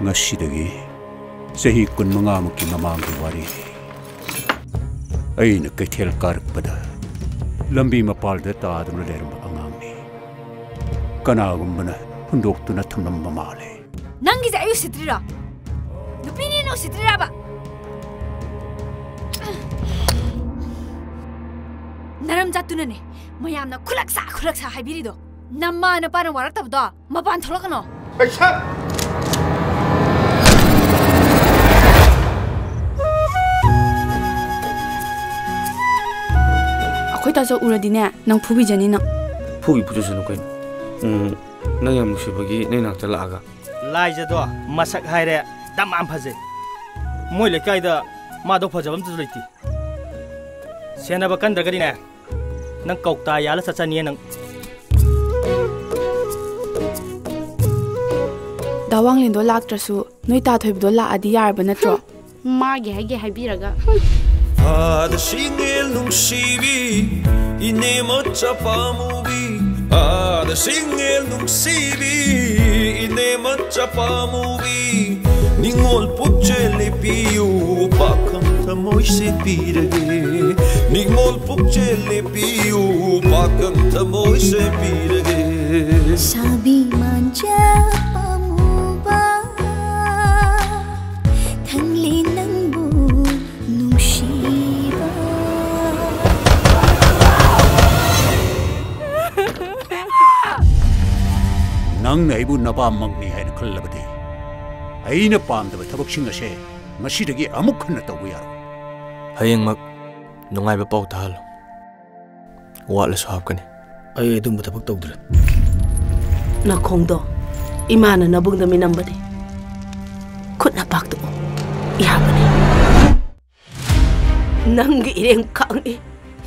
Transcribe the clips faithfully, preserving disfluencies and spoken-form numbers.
Ngasidagi sahi kun mangamuki mamanggi wari aina kaithel karpada lambi mapalda taaduna lerma angangni kanagumbana hundoktuna thamnamba male nangi ja ayu sitrira nupini no sitrira ba naram jatuna ne mayamna khulaksa khulaksa haibirido namma na para waraktabdo mapan tholakano paisa Koi ta jo ura dine nang phubi jani na phubi puju sunu kai um na yam nusi bagi nei nak ta laga lai ja do masak haire dam am phaje moi le kai da ma do phajabam tu leiti sena ba kan dragari na nang kokta yala sachani nang dawang lindo lak trasu noi ta thoib do la adi yar ba natro ma ge ge haibiraga Ada singel nung sibi inemo chapamubi Ada singel nung sibi inemo chapamubi Ningol pukchele piu pakam tamoy se pirage Ningol pukchele piu pakam tamoy se pirage Sabi manja pamuba thanglin nang nang na ibu napa magni hai na khallabadi aina pamdaba thabaksinga se ngasidagi amuk khana tawbu yaro hayeng mak nungai ba pau thal wala so hapkani ai dum thabak tawdra na khongdo imana na bungda minambadi khutna pakto ihabani nangi ireng kangi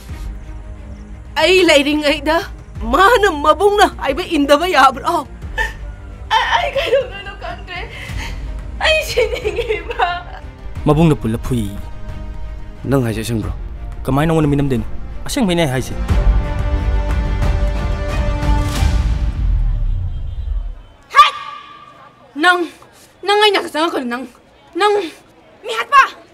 ai lairing ai da mana mabungna ai ba indaba yabro ai kai do no kante ai siningi ba mabungna pula phui nang hai sing bro kamai nang wona minam den aseng mai nai hai se nang nang ai nak sang ko nang nang mi hat pa